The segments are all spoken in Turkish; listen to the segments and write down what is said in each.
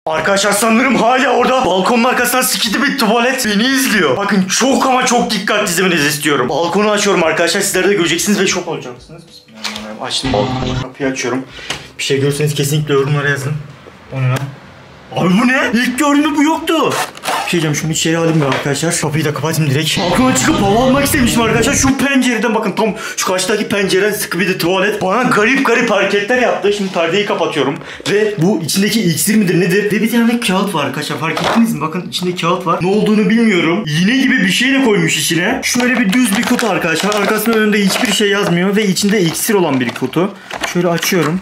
Arkadaşlar sanırım hala orada balkonun arkasından sikidi bir tuvalet beni izliyor. Bakın çok ama çok dikkatli izlemenizi istiyorum. Balkonu açıyorum arkadaşlar, sizler de göreceksiniz ve şok olacaksınız. Bismillahirrahmanirrahim. Açtım balkonu. Kapıyı açıyorum. Bir şey görürseniz kesinlikle yorumlara yazın. O ne lan? Abi bu ne? İlk gördüğümde bu yoktu. Bir şey diyeceğim, şunu içeri alayım ben arkadaşlar. Kapıyı da kapatayım direkt. Balkona çıkıp hava almak istemiştim arkadaşlar. Şu pencereden bakın, tam şu karşıdaki pencere sıkı bir de tuvalet. Bana garip garip hareketler yaptı. Şimdi perdeyi kapatıyorum. Ve bu içindeki iksir midir nedir? Ve bir tane kağıt var arkadaşlar. Fark ettiniz mi? Bakın içinde kağıt var. Ne olduğunu bilmiyorum. İğne gibi bir şey de koymuş içine. Şöyle bir düz bir kutu arkadaşlar. Arkasında önünde hiçbir şey yazmıyor. Ve içinde iksir olan bir kutu. Şöyle açıyorum.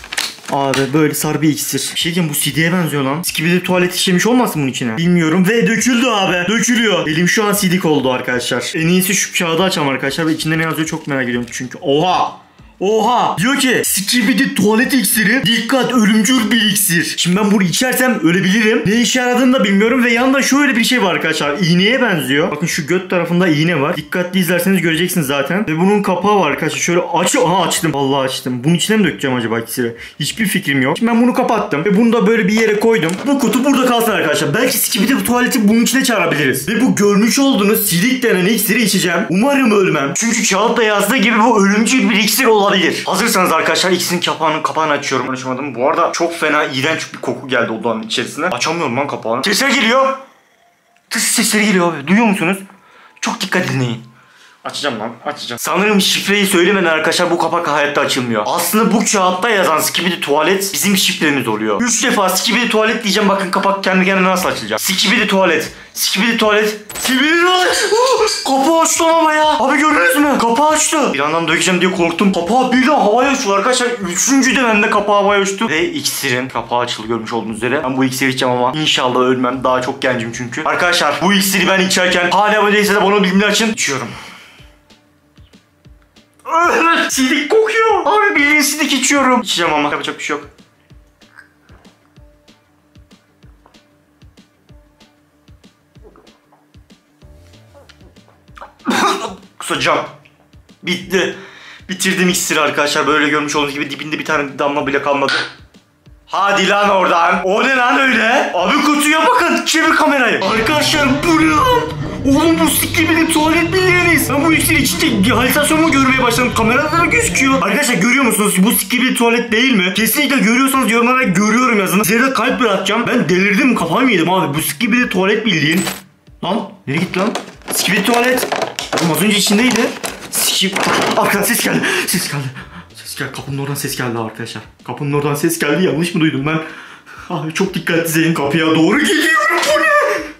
Abi böyle sarı bir iksir. Bir şey diyeceğim, bu CD'ye benziyor lan. Skibidi tuvalet işlemiş olmasın bunun içine? Bilmiyorum ve döküldü abi. Dökülüyor. Elim şu an sidik oldu arkadaşlar. En iyisi şu kağıdı açalım arkadaşlar ve içinde ne yazıyor çok merak ediyorum çünkü. Oha! Oha! Diyor ki Skibidi tuvalet iksiri, dikkat ölümcül bir iksir. Şimdi ben bunu içersem ölebilirim. Ne işe yaradığını da bilmiyorum ve yanında şöyle bir şey var arkadaşlar. İğneye benziyor. Bakın şu göt tarafında iğne var. Dikkatli izlerseniz göreceksiniz zaten. Ve bunun kapağı var arkadaşlar. Şöyle aha açtım. Vallahi açtım. Bunun içine mi dökeceğim acaba iksiri? Hiçbir fikrim yok. Şimdi ben bunu kapattım ve bunu da böyle bir yere koydum. Bu kutu burada kalsın arkadaşlar. Belki Skibidi bu tuvaleti bunun içine çağırabiliriz. Ve bu görmüş olduğunuz silik denen iksiri içeceğim. Umarım ölmem. Çünkü kağıtta yazdığı gibi bu ölümcül bir iksir olabilir. Hazırsanız arkadaşlar iksirin kapağını açıyorum. Konuşamadım. Bu arada çok fena iğrenç bir koku geldi odanın içerisine. Açamıyorum lan kapağını. Sesler geliyor. Sesleri geliyor abi. Duyuyor musunuz? Çok dikkat dinleyin. Açacağım lan, açacağım. Sanırım şifreyi söylemeden arkadaşlar bu kapak hayatta açılmıyor. Aslında bu kağıtta yazan Skibidi tuvalet bizim şifremiz oluyor. 3 defa Skibidi tuvalet diyeceğim, bakın kapak kendi kendine nasıl açılacak. Skibidi tuvalet. Skibidi tuvalet. Skibidi tuvalet. Kapağı açtı ama ya. Abi gördünüz mü? Kapağı açtı. Bir yandan dökeceğim diye korktum. Kapağı birden havaya uçtu arkadaşlar. 3. dönemde kapağı havaya uçtu. Ve iksirin kapağı açıldı görmüş olduğunuz üzere. Ben bu iksiri içeceğim ama inşallah ölmem. Daha çok gencim çünkü. Arkadaşlar bu iksiri ben içerken hala böyleyse de bana bilgiler için içiyorum. Sidik kokuyor. Abi bildiğin sidik içiyorum. İçeceğim ama yapacak bir şey yok. Kusacağım. Bitti. Bitirdim iksiri arkadaşlar. Böyle görmüş olduğunuz gibi dibinde bir tane damla bile kalmadı. Hadi lan oradan. O ne lan öyle? Abi kutuya bakın. Çevir kamerayı. Arkadaşlar bu ne lan? Oğlum bu Skibidi tuvalet bildiğiniz. Ben bu iksiri içince halüsinasyonumu görmeye başladım. Kamerada da gözüküyor. Arkadaşlar görüyor musunuz? Bu Skibidi tuvalet değil mi? Kesinlikle görüyorsanız yorumlara görüyorum yazın. Size de kalp bırakacağım. Ben delirdim, kafayı mı yedim abi? Bu Skibidi tuvalet bildiğin. Lan nereye gitti lan? Skibidi tuvalet. Oğlum az önce içindeydi. Arkadan ses geldi. Ses geldi. Ses geldi. Kapının oradan ses geldi arkadaşlar. Kapının oradan ses geldi. Yanlış mı duydum ben? Abi çok dikkatli izleyin. Kapıya doğru geliyorum. Bu ne?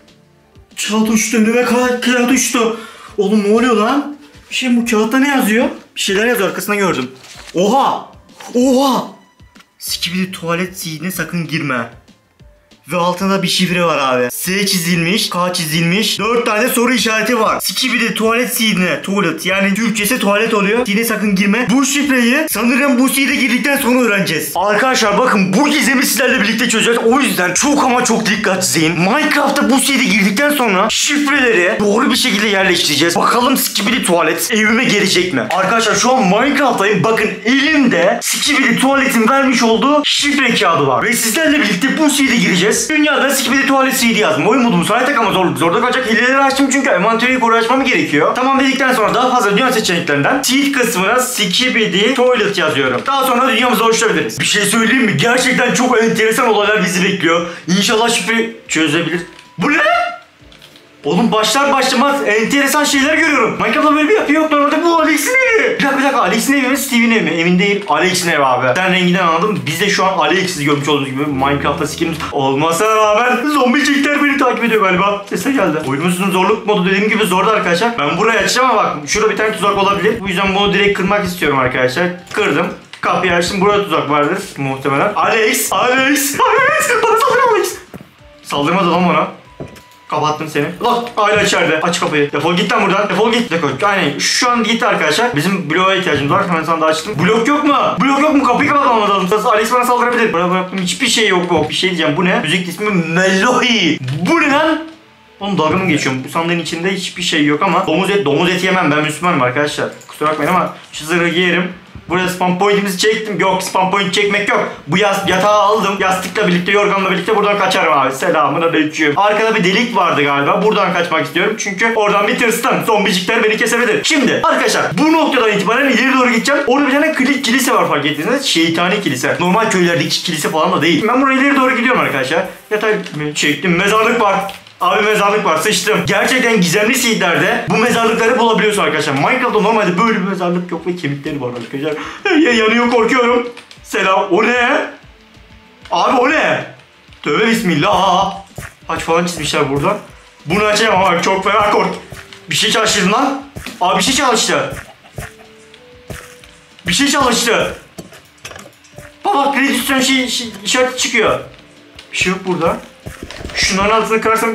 Kağıt uçtu önüme, kağıt uçtu. Oğlum ne oluyor lan? Bir şey, bu kağıtta ne yazıyor? Bir şeyler yazıyor, arkasına gördüm. Oha! Oha! Skibidi tuvalet ziline sakın girme. Ve altında bir şifre var abi. S çizilmiş, K çizilmiş. 4 tane soru işareti var. Skibidi tuvalet sidine. Tuvalet yani Türkçesi tuvalet oluyor. Sidine sakın girme. Bu şifreyi sanırım bu side girdikten sonra öğreneceğiz. Arkadaşlar bakın bu gizemi sizlerle birlikte çözeceğiz. O yüzden çok ama çok dikkat izleyin. Minecraft'ta bu side girdikten sonra şifreleri doğru bir şekilde yerleştireceğiz. Bakalım Skibidi tuvalet evime gelecek mi? Arkadaşlar şu an Minecraft'tayım. Bakın elimde Skibidi tuvaletin vermiş olduğu şifre kağıdı var. Ve sizlerle birlikte bu side gireceğiz. Dünyada Skibidi tuvalet CD yazdım. Oyun modum saytek ama zorda kalacak hileleri açtım çünkü envanteri yukarı açmam gerekiyor. Tamam dedikten sonra daha fazla dünya seçeneklerinden seed kısmına Skibidi tuvalet yazıyorum. Daha sonra dünyamıza oluşturabiliriz. Bir şey söyleyeyim mi? Gerçekten çok enteresan olaylar bizi bekliyor. İnşallah şifre çözebilir. Bu ne? Oğlum başlar başlamaz enteresan şeyler görüyorum. Minecraft'ta böyle bir yapı yok. Normalde bu Alex'in evi. Bir dakika Alex'in evi mi? Steve'in evi mi? Emin değil. Alex'in evi abi. Sen renginden anladım. Biz de şu an Alex'i görmüş olduğunuz gibi Minecraft'ta skinimiz olmasına rağmen zombicikler beni takip ediyor galiba. Sesle geldi. Oyunumuzun zorluk modu dediğim gibi zordu arkadaşlar. Ben burayı açacağım ama bak şurada bir tane tuzak olabilir. Bu yüzden bunu direkt kırmak istiyorum arkadaşlar. Kırdım. Kapıyı açtım. Burada tuzak vardır muhtemelen. Alex. Bana saldırma Alex. Saldırmadı lan bana. Kapattım seni. Lan hala içeride. Aç kapıyı. Defol git lan buradan. Defol git. Aynen. Şu an gitti arkadaşlar. Bizim bloğa ihtiyacımız var. Hemen sana da açtım. Blok yok mu? Blok yok mu? Kapıyı kapatmamız lazım. Alex bana saldırabilir. Bıraktım. Hiçbir şey yok bu. Bir şey diyeceğim. Bu ne? Müzik ismi Melohi. Bu ne lan? Oğlum dalga mı geçiyorum? Bu sandığın içinde hiçbir şey yok ama domuz eti yemem. Ben Müslümanım arkadaşlar. Kusura bakmayın ama şu zırhı giyerim. Buraya spam point'imizi çektim. Yok, spam point çekmek yok. Bu yatağı aldım. Yastıkla birlikte, yorganla birlikte buradan kaçarım abi. Selamünaleyküm. Arkada bir delik vardı galiba. Buradan kaçmak istiyorum. Çünkü oradan bir tırstım. Zombicikler beni kesebilir. Şimdi arkadaşlar bu noktadan itibaren ileri doğru gideceğim. Orada bir tane kilise var, fark ettiyseniz. Şeytani kilise. Normal köylerdeki kilise falan da değil. Ben buraya ileri doğru gidiyorum arkadaşlar. Yatağı çektim. Mezarlık var. Abi mezarlık var, sıçtım. Gerçekten gizemli seedlerde bu mezarlıkları bulabiliyorsun arkadaşlar. Minecraft'ta normalde böyle bir mezarlık yok ve kemikleri var arkadaşlar. Yanıyor, korkuyorum. Selam. O ne? Abi o ne? Tövbe bismillah. Haç falan çizmişler burada. Bunu açamam abi, çok fena kork. Bir şey çalıştı lan. Abi bir şey çalıştı. Bir şey çalıştı. Baba redüksiyon işareti çıkıyor. Bir şey yok burada. Şunların altını kırarsam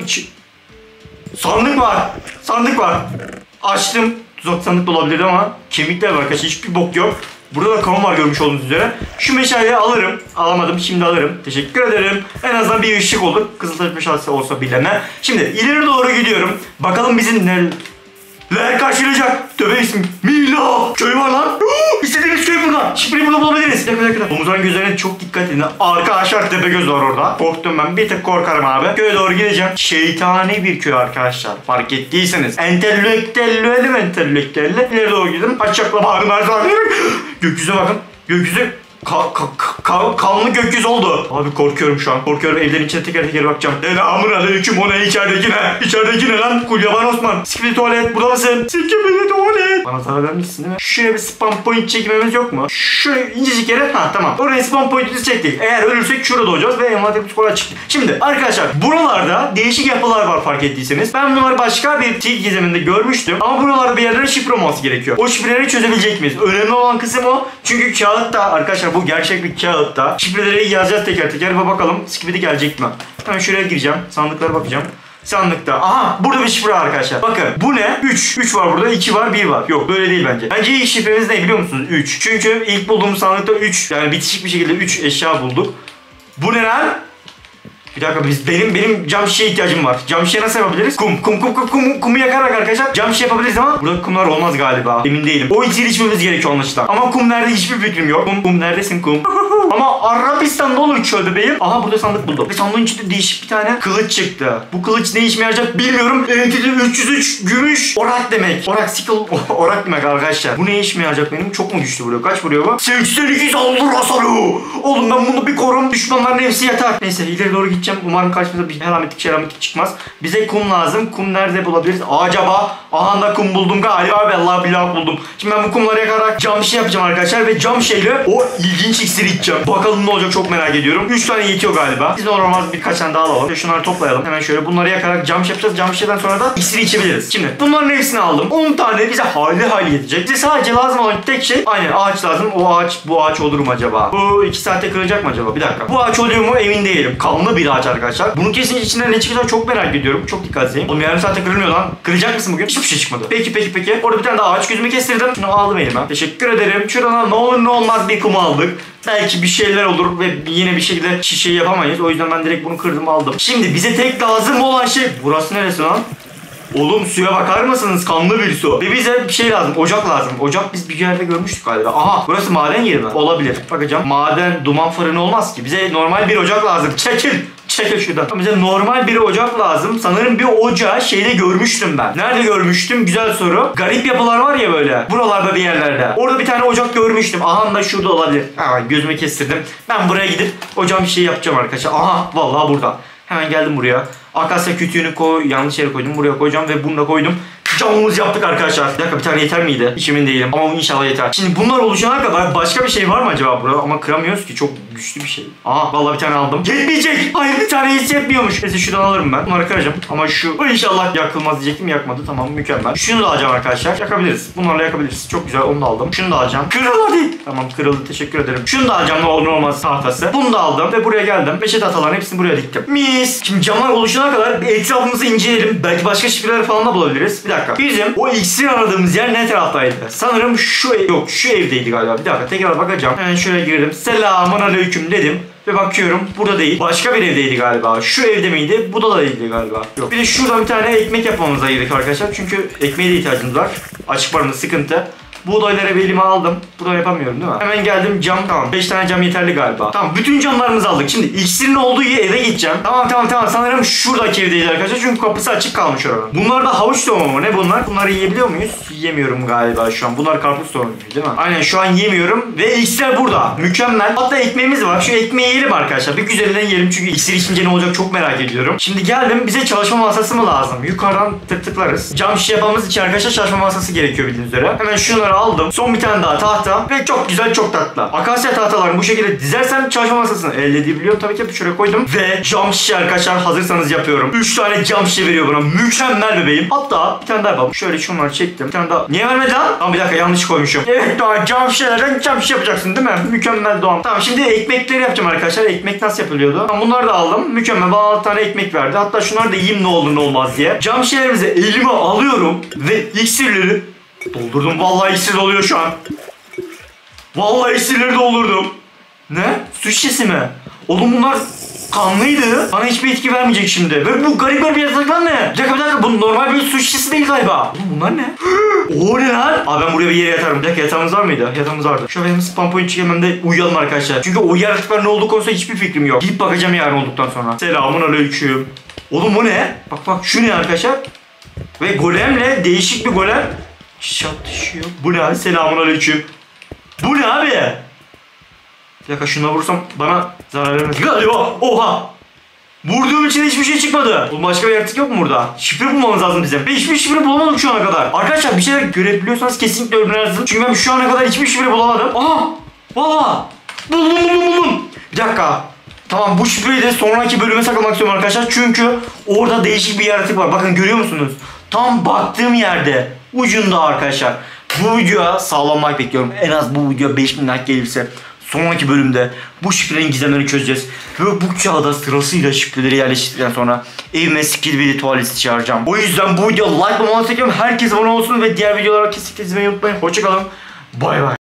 sandık var. Sandık var. Açtım. Tuzak sandık da olabilir ama kemikler var arkadaşlar. Hiçbir bok yok. Burada da kavun var, görmüş olduğunuz üzere. Şu meşaleyi alırım. Alamadım, şimdi alırım. Teşekkür ederim. En azından bir ışık olur. Kızıltaş meşalesi olsa bilene. Şimdi ileri doğru gidiyorum. Bakalım bizim neler karşılayacak. Tövbe bismillah. Köy var lan. İstediğimiz köy burada. Şifreyi burada bulabiliriz. Yakın. Omuzların gözlerine çok dikkat edin. Arkadaşlar Tepegöz var orada. Korktum ben. Bir tek korkarım abi. Köye doğru gideceğim. Şeytani bir köy arkadaşlar. Fark ettiyseniz. Entelektüelli mi entelektüelli? İleri doğru gidelim. Açacakla bağırdım her zaman. Gökyüzüne bakın. Gökyüzü kanlı gökyüzü oldu. Abi korkuyorum şu an. Korkuyorum, evlerin içine teker teker bakacağım. Selamünaleyküm, o ne içerideki ne? İçerideki ne lan? Kulyaban Osman. Sikibidi tuvalet, burada mısın? Sikibidi tuvalet. Bana zarar vermişsin değil mi? Şuraya bir spam point çekmemiz yok mu? Şuraya incecik yere. Ha tamam. Oraya spam pointimizi çektik. Eğer ölürsek şurada olacağız ve envanterimiz kolay çıktı. Şimdi arkadaşlar buralarda değişik yapılar var, fark ettiyseniz. Ben bunları başka bir Tilt gizeminde görmüştüm. Ama buralarda bir yerlere şifre olması gerekiyor. O şifreleri çözebilecek miyiz? Önemli olan kısım o. Çünkü kağıtta arkadaşlar, bu gerçek bir kağıtta şifreleri yazacağız teker teker ve bakalım Skibidi gelecek mi? Hemen şuraya gireceğim. Sandıklara bakacağım. Sandıkta. Aha, burada bir şifre arkadaşlar. Bakın bu ne? 3 var burada, 2 var, 1 var. Yok, böyle değil bence. Bence ilk şifremiz ne biliyor musunuz? 3. Çünkü ilk bulduğumuz sandıkta 3, yani bitişik bir şekilde 3 eşya bulduk. Bu ne lan? Bir dakika, benim cam şişeye ihtiyacım var. Cam şişe nasıl yapabiliriz? Kumu yakarak arkadaşlar cam şişe yapabiliriz ama burada kumlar olmaz galiba. Emin değilim. O içeri içmemiz gerekiyor anlaşılan. Ama kum nerede, hiçbir fikrim yok. Kum neredesin kum? Ama Arabistan'da olur çöl bebeğim. Aha, burada sandık buldum. Ve sandığın içinde değişik bir tane kılıç çıktı. Bu kılıç ne işime yarayacak bilmiyorum. 303 gümüş orak demek. Orak sickle orak demek arkadaşlar. Bu ne işime yarayacak benim? Çok mu güçlü vuruyor? Kaç vuruyor bu? 82 saldırı hasarı. Oğlum ben bunu bir korum. Düşmanların hepsi yatar. Neyse ileri doğru gideceğim. Umarım karşımıza bir helametlik çıkmaz. Bize kum lazım. Kum nerede bulabiliriz? Acaba? Aha da kum buldum galiba. Allah billah buldum. Şimdi ben bu kumları yakarak cam şişe yapacağım arkadaşlar. Ve cam şeyle o ilginç iksiri içeceğim. Bakalım ne olacak, çok merak ediyorum. 3 tane yetiyor galiba. Biz normal birkaç tane daha alalım. Şunları toplayalım. Hemen şöyle bunları yakarak cam yapacağız. Cam şişeden sonra da iksiri içebiliriz. Şimdi bunların hepsini aldım. 10 tane bize hali yetecek. Bize sadece lazım olan tek şey aynen ağaç lazım. O ağaç, bu ağaç olur mu acaba? Bu 2 saatte kırılacak mı acaba? Bir dakika. Bu ağaç oluyor mu emin değilim. Kanlı bir ağaç arkadaşlar. Bunun kesin içinden ne çıkacak çok merak ediyorum. Çok dikkatliyim. Oğlum yarım saatte kırılmıyor lan. Kıracak mısın bugün? Hiçbir şey çıkmadı. Peki. Orada bir tane daha ağaç, gözümü kestirdim. Şunu aldım elime. Teşekkür ederim. Şuradan ne olur ne olmaz bir kum aldık. Belki bir şeyler olur ve yine bir şekilde şişeyi yapamayız. O yüzden ben direkt bunu kırdım, aldım. Şimdi bize tek lazım olan şey... Burası neresi lan? Oğlum suya bakar mısınız? Kanlı bir su. Ve bize bir şey lazım. Ocak lazım. Ocak biz bir yerde görmüştük galiba. Aha, burası maden yeri mi? Olabilir. Bakacağım. Maden, duman fırını olmaz ki. Bize normal bir ocak lazım. Çekil şuradan. Bize normal bir ocak lazım. Sanırım bir ocağı şeyde görmüştüm ben. Nerede görmüştüm? Güzel soru. Garip yapılar var ya böyle. Buralarda bir yerlerde. Orada bir tane ocak görmüştüm. Aha da şurada olabilir. Ha, gözüme kestirdim. Ben buraya gidip ocağın bir şey yapacağım arkadaşlar. Aha, vallahi burada. Hemen geldim buraya. Akasya kütüğünü yanlış yere koydum. Buraya koyacağım ve bunu da koydum. Camımızı yaptık arkadaşlar. Bir dakika, bir tane yeter miydi? Hiç emin değilim. Ama inşallah yeter. Şimdi bunlar oluşana kadar başka bir şey var mı acaba burada? Ama kıramıyoruz ki. Çok güçlü bir şey. Aha, vallahi bir tane aldım. Yetmeyecek. Hayır, bir tane hiç yetmiyormuş. Neyse şuradan alırım ben. Bunları kıracağım. Ama şu inşallah yakılmaz diyecektim. Yakmadı. Tamam, mükemmel. Şunu da alacağım arkadaşlar. Yakabiliriz. Bunlarla yakabiliriz. Çok güzel. Onu da aldım. Şunu da alacağım. Kırıldı hadi. Tamam, kırıldı. Teşekkür ederim. Şunu da alacağım. Ne olur olmaz tahtası. Bunu da aldım. Ve buraya geldim. Beşet ataların hepsini buraya diktim. Mis. Şimdi camlar oluşana kadar bir etrafımızı inceleyelim. Belki başka şifreler falan da bulabiliriz. Bir dakika. Bizim o iksir aradığımız yer ne taraftaydı? Sanırım şu evdeydi galiba. Bir dakika, tekrar bakacağım. Hemen şöyle girdim. Selamünaleyküm dedim. Ve bakıyorum burada değil. Başka bir evdeydi galiba. Şu evde miydi? Bu da değildi galiba. Yok. Bir de şuradan bir tane ekmek yapmamıza gerek arkadaşlar. Çünkü ekmeğe de ihtiyacımız var. Açık barında sıkıntı. Buğdayları bir elime aldım. Bunu yapamıyorum değil mi? Hemen geldim cam. Tamam 5 tane cam yeterli galiba. Tamam bütün camlarımızı aldık. Şimdi iksirin olduğu yere eve gideceğim. Tamam. Sanırım şuradaki evdeyiz arkadaşlar. Çünkü kapısı açık kalmış oranın. Bunlar da havuç tohumu mu? Ne bunlar? Bunları yiyebiliyor muyuz? Yiyemiyorum galiba şu an. Bunlar karpuz tohumu değil mi? Aynen şu an yemiyorum. Ve iksir burada. Mükemmel. Hatta ekmeğimiz var. Şu ekmeği yiyelim arkadaşlar. Bir güzelinden yiyelim. Çünkü iksir içince ne olacak çok merak ediyorum. Şimdi geldim. Bize çalışma masası mı lazım? Yukarıdan tıklarız. Cam şişe yapmamız için arkadaşlar çalışma masası gerekiyor bildiğiniz üzere. Hemen şunları aldım. Son bir tane daha tahta. Ve çok güzel çok tatlı. Akasya tahtalarını bu şekilde dizersem çalışma masasını elde edebiliyorum. Tabii ki şuraya koydum. Ve cam şişe arkadaşlar hazırsanız yapıyorum. 3 tane cam şişe veriyor bana. Mükemmel bebeğim. Hatta bir tane daha yapalım. Şöyle şunları çektim. Bir tane daha. Niye vermedi lan? Tamam bir dakika yanlış koymuşum. Evet Doğan cam şişelerden cam şişe yapacaksın değil mi? Mükemmel Doğan. Tamam şimdi ekmekleri yapacağım arkadaşlar. Ekmek nasıl yapılıyordu? Tamam bunları da aldım. Mükemmel. Bana 6 tane ekmek verdi. Hatta şunları da yiyeyim ne olur ne olmaz diye. Cam şişelerimizi elime alıyorum. Ve iksirleri doldurdum. Vallahi iksir doluyor şu an. Vallahi iksirleri doldurdum. Ne? Su şişesi mi? Oğlum bunlar kanlıydı. Bana hiçbir etki vermeyecek şimdi. Ve bu garip bir yaratıklar ne? Bir dakika. Bu normal bir su şişesi değil galiba. Oğlum bunlar ne? O ne lan? Abi ben buraya bir yere yatarım. Bir dakika yatağımız var mıydı? Yatağımız vardı. Şu benim spam point çıkayım de uyuyalım arkadaşlar. Çünkü o yaratıklar ne olduğu konusunda hiçbir fikrim yok. Gidip bakacağım yarın olduktan sonra. Selamun aleyküm. Oğlum bu ne? Bak şu ne arkadaşlar? Ve golemle değişik bir golem çatışıyor. Bu ne abi? Selamun aleyküm. Bu ne abi? Bir dakika şuna vursam bana zarar vermez. Galiba. Oha. Vurduğum için hiçbir şey çıkmadı. Oğlum başka bir yaratık yok mu burada? Şifre bulmamız lazım bizim. Ve hiçbir şifre bulamadık şu ana kadar. Arkadaşlar bir şeyler görebiliyorsanız kesinlikle öğrenirsiniz. Çünkü ben şu ana kadar hiçbir şifre bulamadım. Aha. Valla. Buldum. Bir dakika. Tamam bu şifreyi de sonraki bölüme saklamak istiyorum arkadaşlar. Çünkü orada değişik bir yaratık var. Bakın görüyor musunuz? Tam baktığım yerde. Ucunda arkadaşlar. Bu videoya sağlam like bekliyorum. En az bu video 5000 like gelirse sonraki bölümde bu şifrenin gizemlerini çözeceğiz. Ve bu çağda sırasıyla şifreleri yerleştirdikten sonra evime Skibidi tuvaleti çağıracağım. O yüzden bu videoya like olmanızı bekliyorum. Herkes abone olsun ve diğer videolara kesinlikle izlemeyi unutmayın. Hoşçakalın. Bay bay.